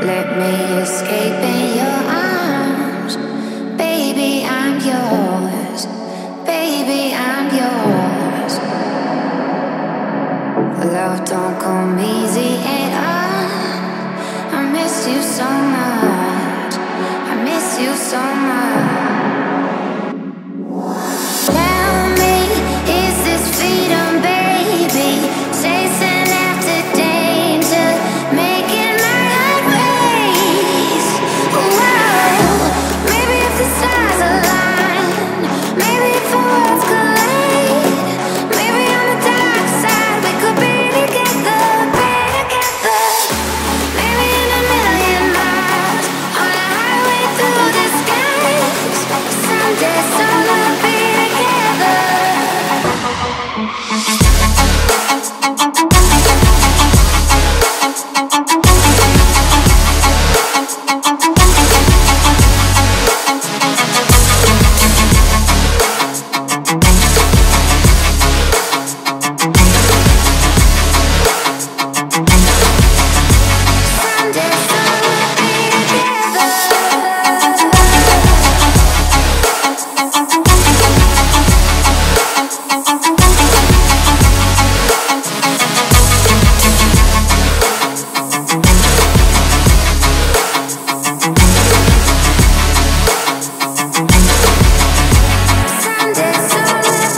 Let me escape in your arms. Baby, I'm yours. Baby, I'm yours. Love don't come easy at all. I miss you so much. I miss you so much. Tell me, is this freedom, baby? Chasing after danger, making my heart race. Whoa, maybe if the stars align, maybe if our worlds collide, maybe on the dark side we could be together, maybe in a million miles, on a highway through the skies. Someday, soon we'll be together.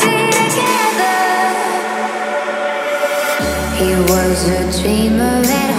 He was a dreamer at